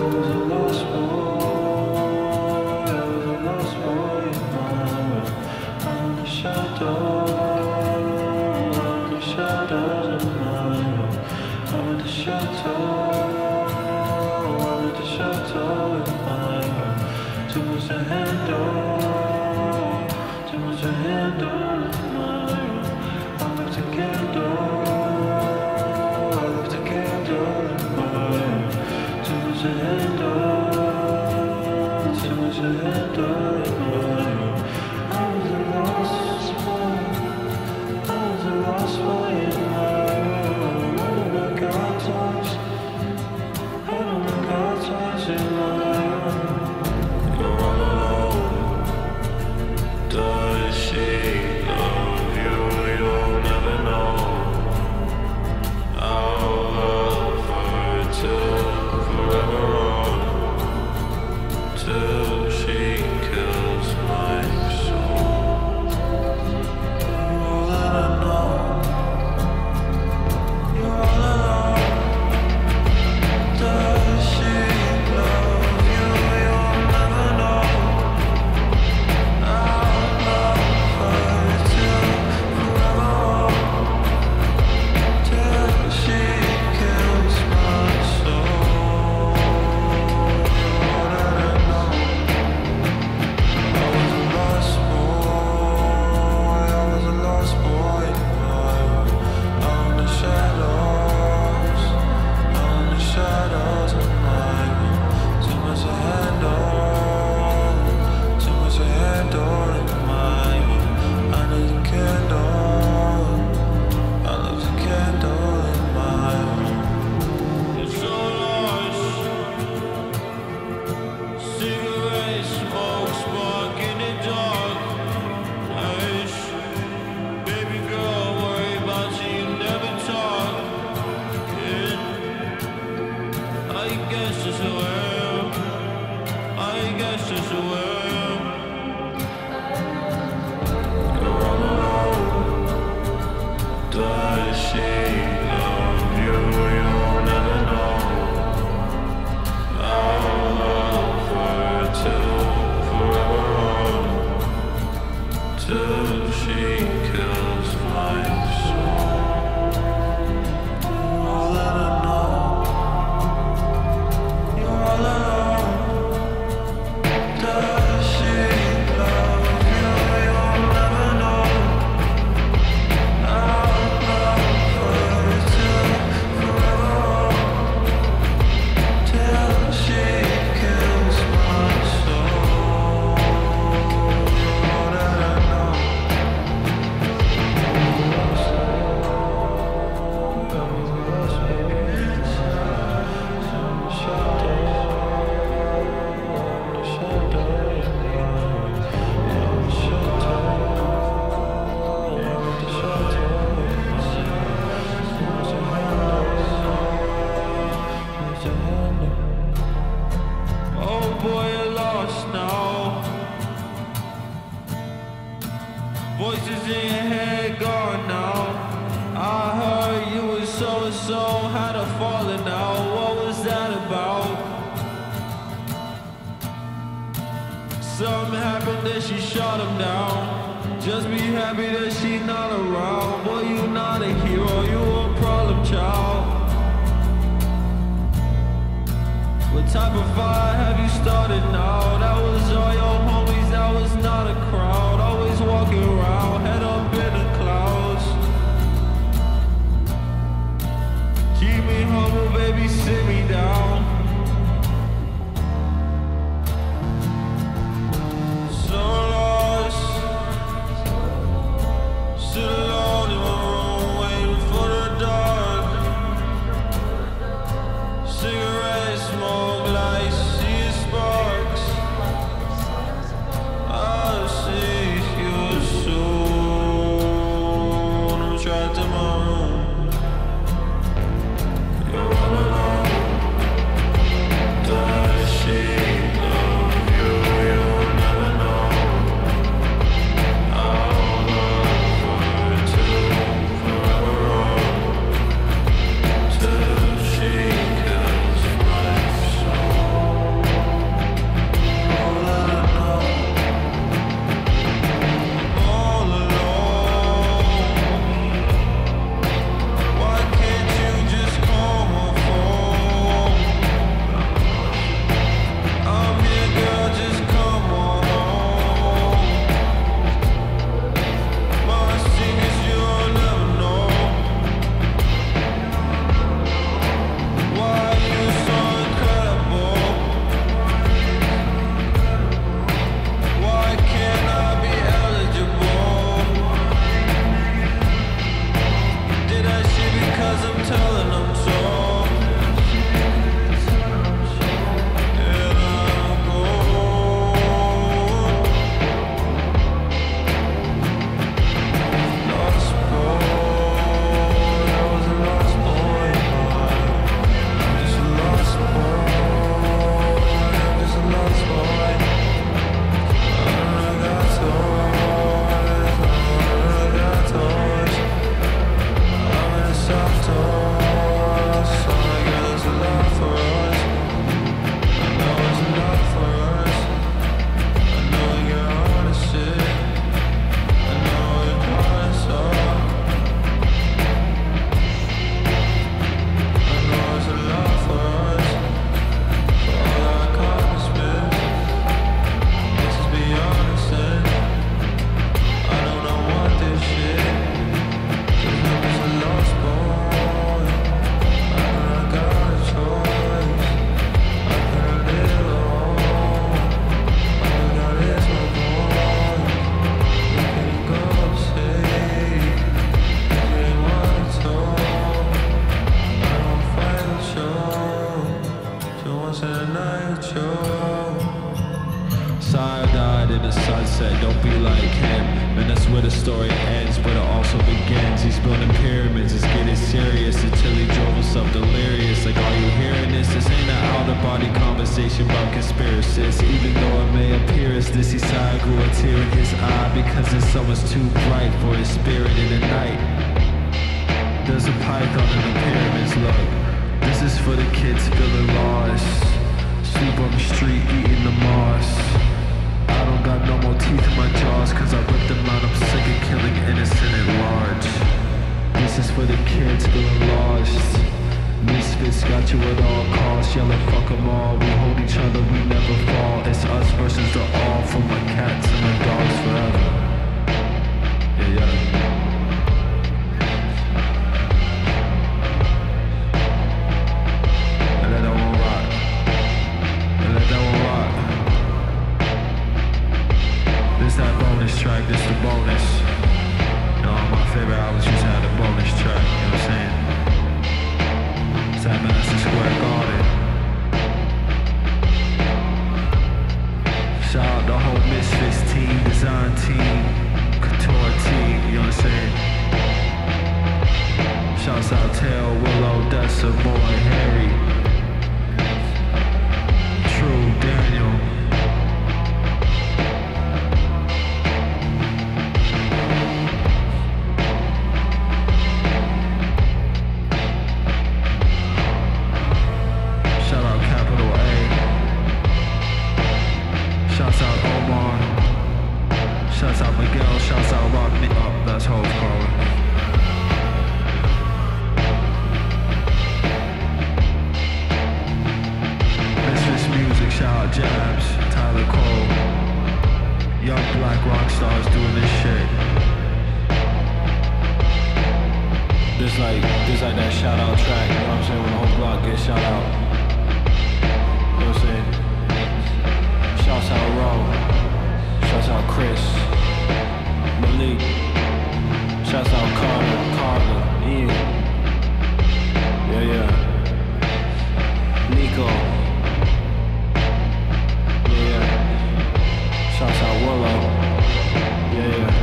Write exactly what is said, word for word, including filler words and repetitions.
Cigarette smoke, lights, see sparks. ride in the sunset, don't be like him. And that's where the story ends, but it also begins. He's building pyramids, it's getting serious, until he drove himself delirious. Like, are you hearing this? This ain't an out-of-body conversation about conspiracies. Even though it may appear as this, he sighed, grew a tear in his eye, because the sun was too bright for his spirit in the night. There's a python in the pyramids, look. This is for the kids feeling lost, sleep on the street, eating the moss. I don't got no more teeth in my jaws, cause I ripped them out, I'm sick of killing innocent at large. This is for the kids feeling lost. Misfits got you at all costs, yelling fuck them all. We hold each other, we never fall. It's us versus the all, for my cats and my dogs forever. Yeah, yeah. Track, this the bonus. You know, all my favorite albums used to have the bonus track, you know what I'm saying? It's at Madison Square Garden. Shout out the whole Misfits team, design team, couture team, you know what I'm saying? Shouts out Tail, Willow, Dessa, Boy, Harry, True, Daniel. Shouts out Omar, shouts out Miguel, shouts out Rock Me Up, that's Hove calling. Misfits Music, shout out Jabs, Tyler Cole, young black rock stars doing this shit. There's like, there's like that shout out track, you know what I'm saying, when the whole block gets shout out. You know what I'm saying? Shouts out Ro, shouts out Chris, Malik, shouts out Carter, Carter, Ian, yeah, yeah, Nico, yeah, yeah, shouts out Willow, yeah, yeah.